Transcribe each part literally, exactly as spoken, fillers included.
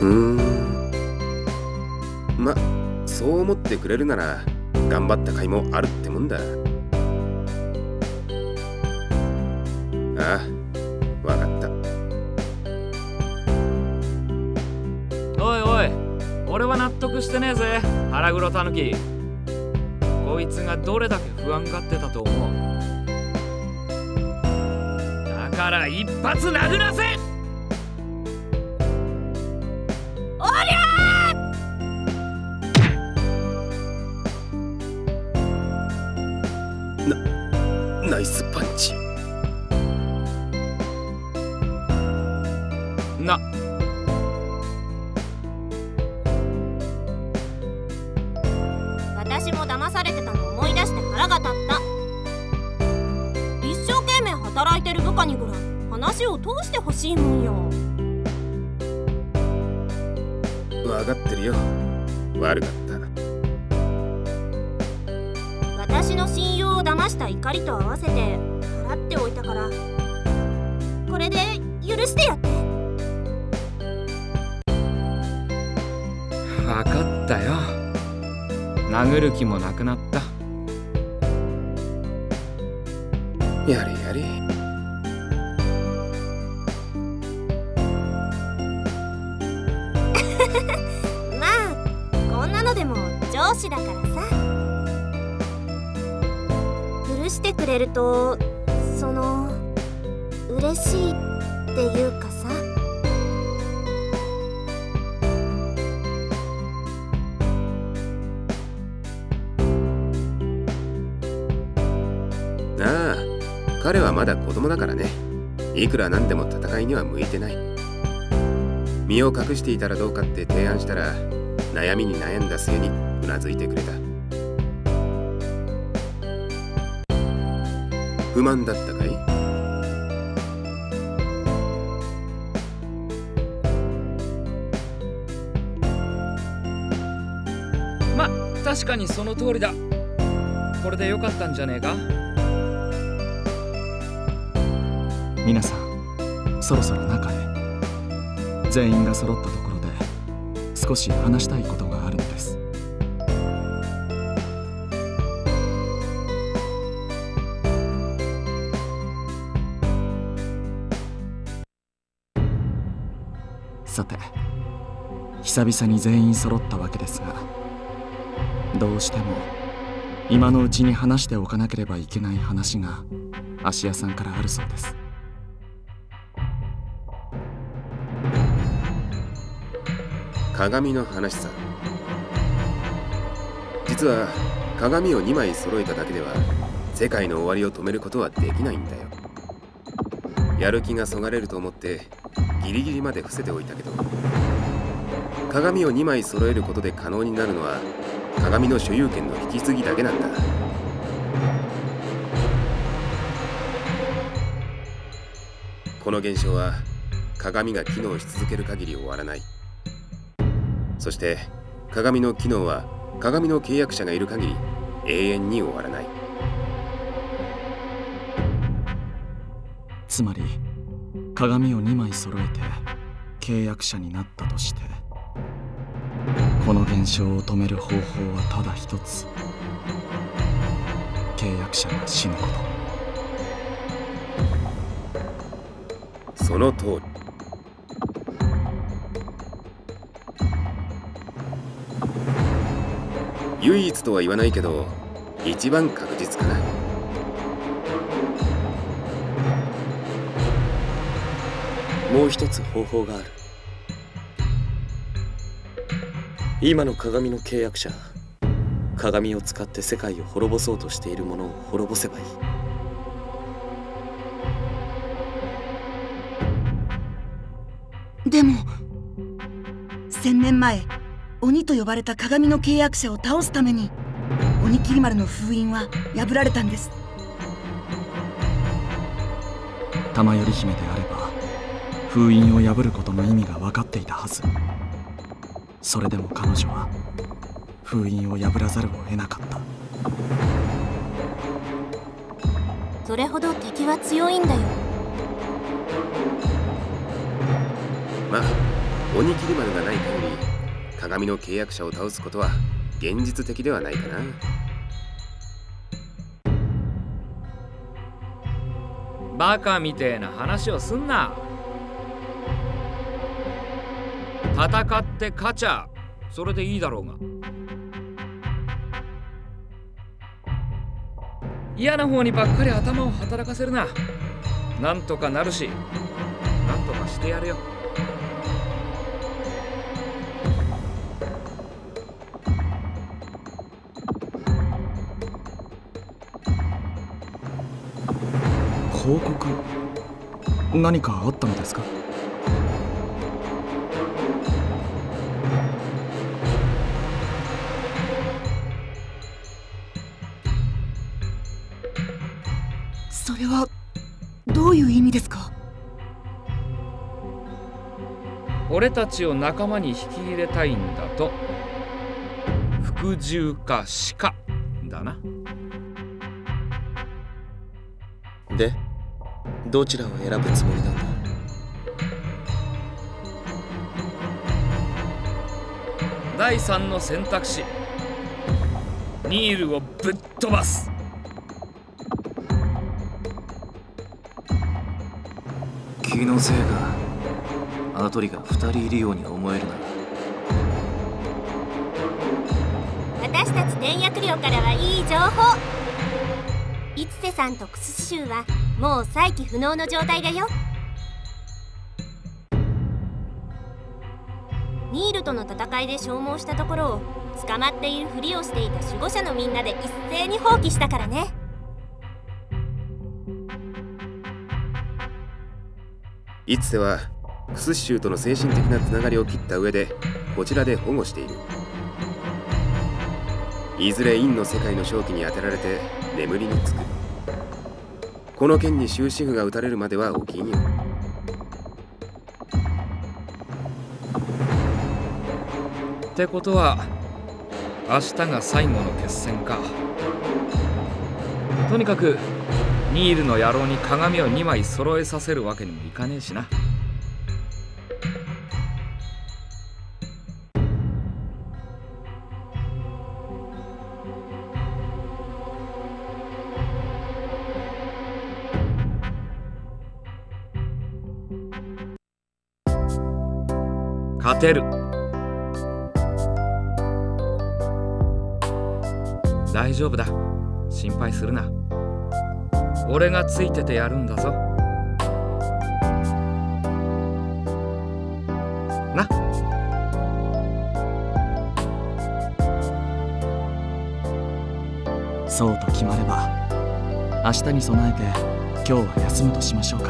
うーん、ま、そう思ってくれるなら頑張った甲斐もあるってもんだ。ああ、わかった。 おいおい、俺は納得してねえぜ、腹黒たぬき。こいつがどれだけ不安がってたと思う。だから一発殴らせ。 おりゃー！な、ナイスパンチ。 な。 私も騙されてたの思い出して腹が立った。一生懸命働いてる部下にぐらい話を通してほしいもんよ。 分かってるよ、悪かった。 私の信用を騙した怒りと合わせて払っておいたから、これで許してやって。 分かったよ。殴る気もなくなった。 やれやれ。 まあこんなのでも上司だからさ。許してくれるとその嬉しいっていうかさ。 ああ、彼はまだ子供だからね。いくらなんでも戦いには向いてない。身を隠していたらどうかって提案したら、悩みに悩んだ末にうなずいてくれた。不満だったかい？ ま、確かにその通りだ。これでよかったんじゃねえか？ 皆さん、そろそろ中へ。全員が揃ったところで少し話したいことがあるのです。さて、久々に全員揃ったわけですが、どうしても今のうちに話しておかなければいけない話が芦屋さんからあるそうです。 鏡の話さ。実は鏡をにまい揃えただけでは世界の終わりを止めることはできないんだよ。やる気がそがれると思ってギリギリまで伏せておいたけど、鏡をにまい揃えることで可能になるのは鏡の所有権の引き継ぎだけなんだ。この現象は鏡が機能し続ける限り終わらない。そして鏡の機能は鏡の契約者がいる限り永遠に終わらない。 つまり鏡をにまい揃えて契約者になったとして、この現象を止める方法はただ一つ。契約者が死ぬこと。 その通り。唯一とは言わないけど一番確実かな。 もう一つ方法がある。今の鏡の契約者、鏡を使って世界を滅ぼそうとしているものを滅ぼせばいい。 でも千年前、鬼と呼ばれた鏡の契約者を倒すために鬼切丸の封印は破られたんです。 玉頼姫であれば封印を破ることの意味が分かっていたはず。それでも彼女は封印を破らざるを得なかった。 それほど敵は強いんだよ。 まあ鬼切丸がない限り鏡の契約者を倒すことは現実的ではないかな。 バカみてえな話をすんな。戦って勝ちゃそれでいいだろうが、嫌な方にばっかり頭を働かせるな。なんとかなるし、なんとかしてやるよ。 報告、何かあったのですか？ それはどういう意味ですか？ 俺たちを仲間に引き入れたいんだと。服従か死かだな。 で、どちらを選ぶつもりなんだ？ 第三の選択肢、ニールをぶっ飛ばす。 気のせいか。アトリが二人いるように思えるな。 私たち典薬寮からはいい情報。イツセさんとクスシュウはもう再起不能の状態だよ。ニールとの戦いで消耗したところを捕まっているふりをしていた守護者のみんなで一斉に放棄したからね。 イツセはクスシュウとの精神的なつながりを切った上でこちらで保護している。いずれ陰の世界の正気に当てられて眠りにつく。この剣に終止符が打たれるまでは起きんよ。 ってことは明日が最後の決戦か。とにかくニールの野郎に鏡をにまい揃えさせるわけにもいかねえしな。勝てる。大丈夫だ、心配するな。俺がついててやるんだぞ。な。 そうと決まれば明日に備えて今日は休むとしましょうか。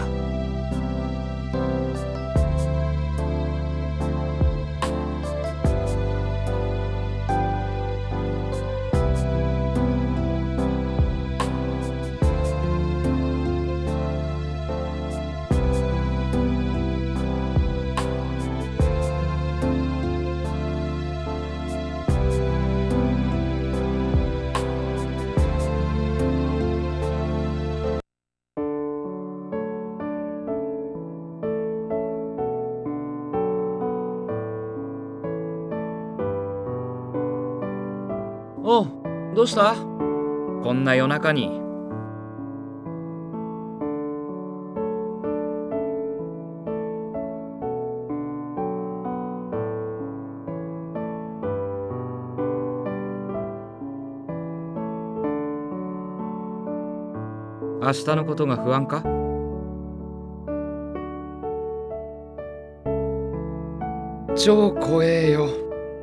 おう、どうした？こんな夜中に。明日のことが不安か？超怖えよ。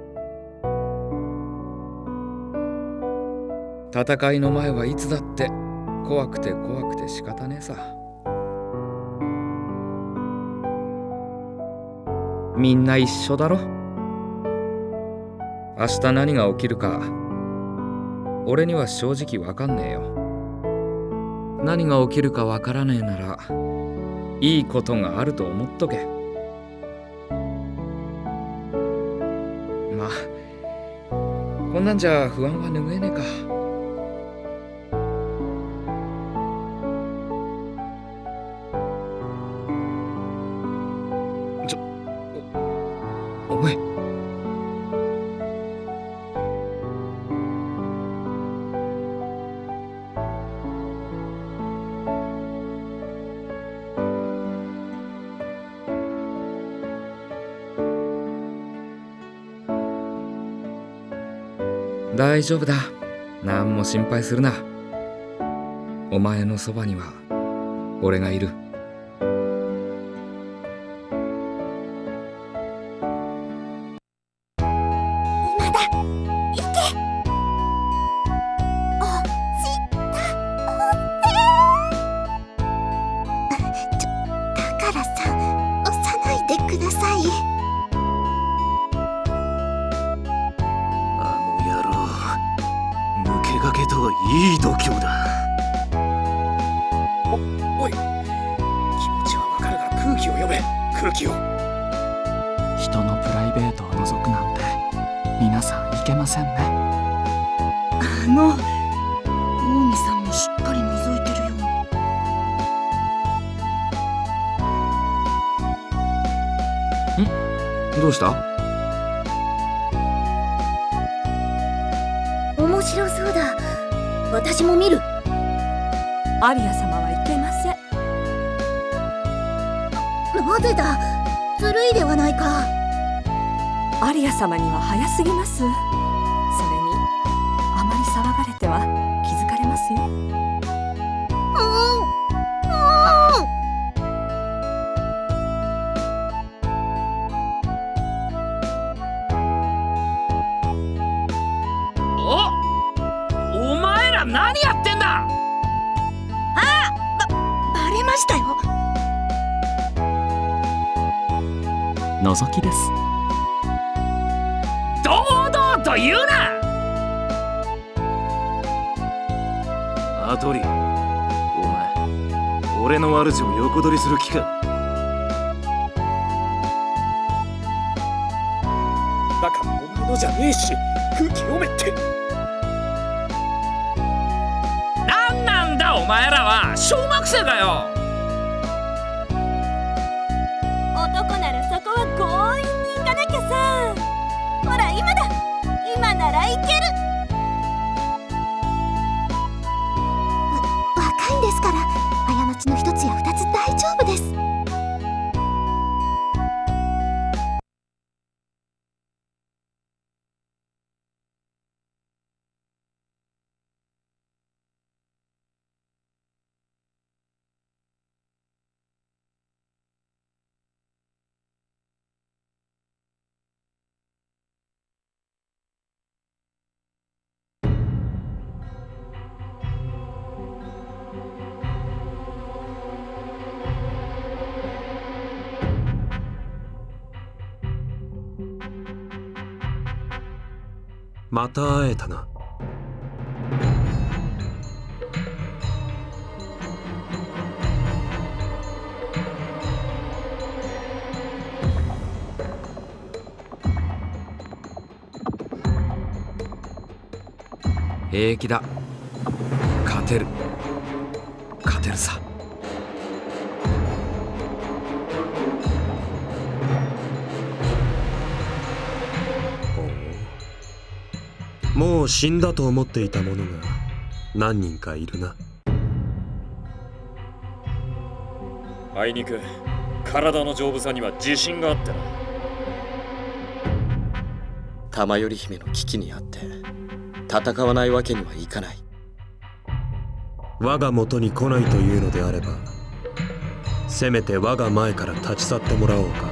戦いの前はいつだって怖くて怖くて仕方ねえさ。みんな一緒だろ。明日何が起きるか俺には正直わかんねえよ。何が起きるかわからねえならいいことがあると思っとけ。まあこんなんじゃ不安は拭えねえか。 大丈夫だ。何も心配するな。お前のそばには俺がいる。 今だ、行け。おしたおせ。ちょ、だからさ、押さないでください。 あの野郎、抜け駆けとはいい度胸だ。 おい、気持ちはわかるが空気を読め。空気を。 人のプライベートを覗くなんて皆さんいけませんね。 あの近江さんもしっかり覗いてるよ。 ん？どうした？ 面白そうだ。私も見る。 アリア様はいけません。 なぜだ。ずるいではないか。 アリア様には早すぎます。それにあまり騒がれては気づかれますよ。 お、お前ら何やってんだ。 バレましたよ。 覗きです。 堂々と言うな。 アトリ、お前俺の主を横取りする気か。 バカ、お前のじゃねえし、空気読めって。なんなんだお前らは、小学生かよ。 男ならそこは強引に行かなきゃさ。ほら今だ。今ならいける。わ若いんですから、過ちの一つや二つ大丈夫です。 また会えたな。 平気だ。勝てる。勝てるさ。 もう死んだと思っていた者が何人かいるな。 あいにく体の丈夫さには自信があってな。 玉頼姫の危機にあって戦わないわけにはいかない。 我が元に来ないというのであれば、せめて我が前から立ち去ってもらおうか。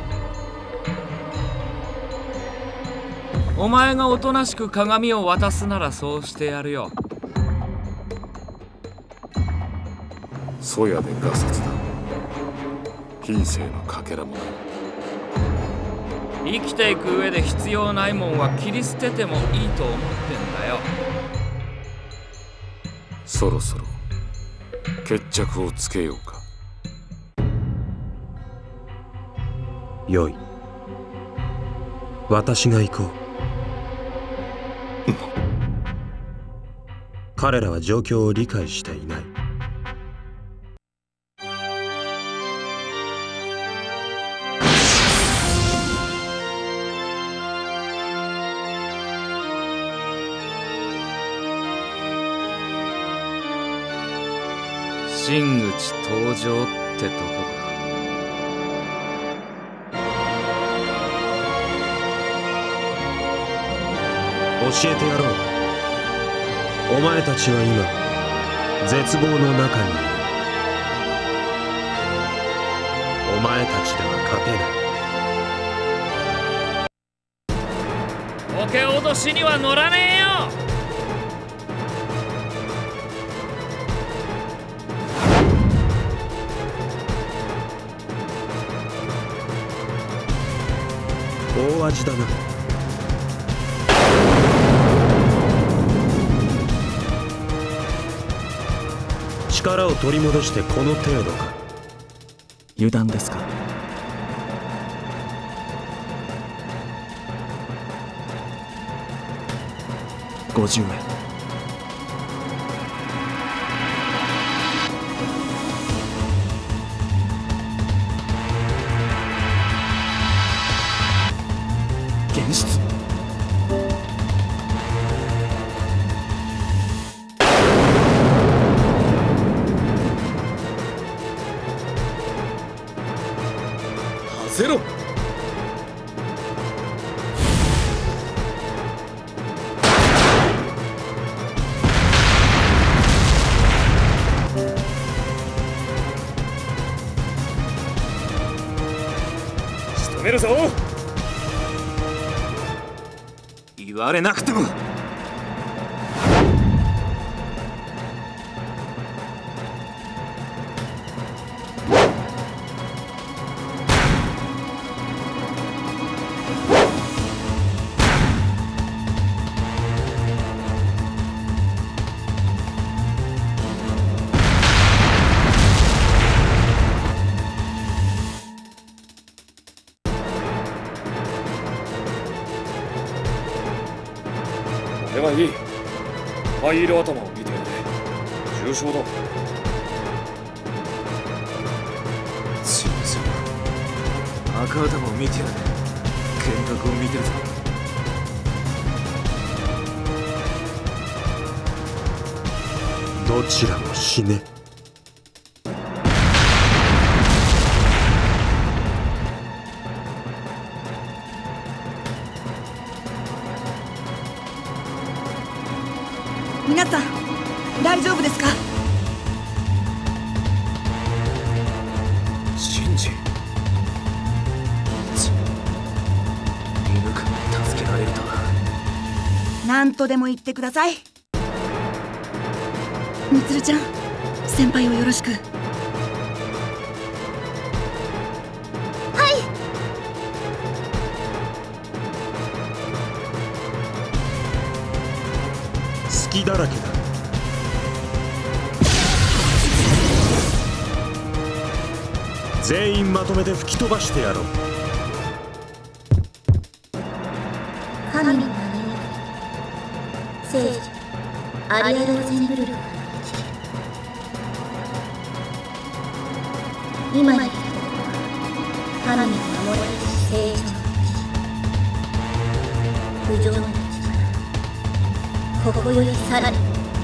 お前がおとなしく鏡を渡すならそうしてやるよ。 そやでガサツだ。品性のかけらもない。 生きていく上で必要ないもんは切り捨ててもいいと思ってんだよ。 そろそろ決着をつけようか。 よい。私が行こう。彼らは状況を理解していない。 真口登場ってとこか。 教えてやろう。 お前たちは今絶望の中にいる。お前たちでは勝てない。 オケ脅しには乗らねえよ。 大味だな。力を取り戻してこの程度か。 油断ですか。ごじゅうえん。現実。 ゼロ。 仕留めるぞ。 言われなくても。 ではいい。灰色頭を見てやれ。重傷だ。 重傷。赤頭を見てやれ。剣客を見てるぞ。 どちらも死ね。 皆さん大丈夫ですか。 シンジ。犬かに助けられるとは。 何とでも言ってください。みつるちゃん、先輩をよろしく。はい。 隙だらけだ。全員まとめて吹き飛ばしてやろう。 神の名により聖女アリア・ローゼンブルクが生きる。今に神の守られし聖女の木、不浄な力、ここよりさらに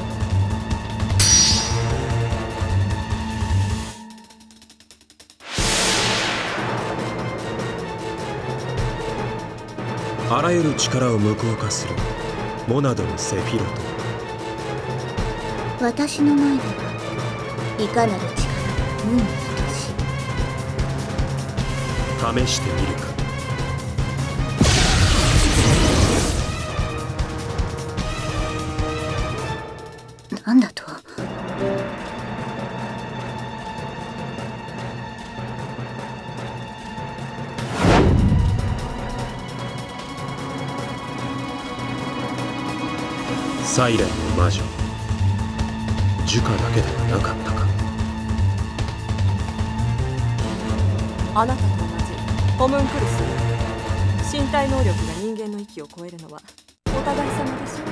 あらゆる力を無効化するモナドのセフィロト。 私の前ではいかなる力も無に等しい。 試してみるか。 なんだと。 サイレンの魔女ジュカだけではなかったか。 あなたと同じホムンクルス。身体能力が人間の域を超えるのはお互い様でしょ。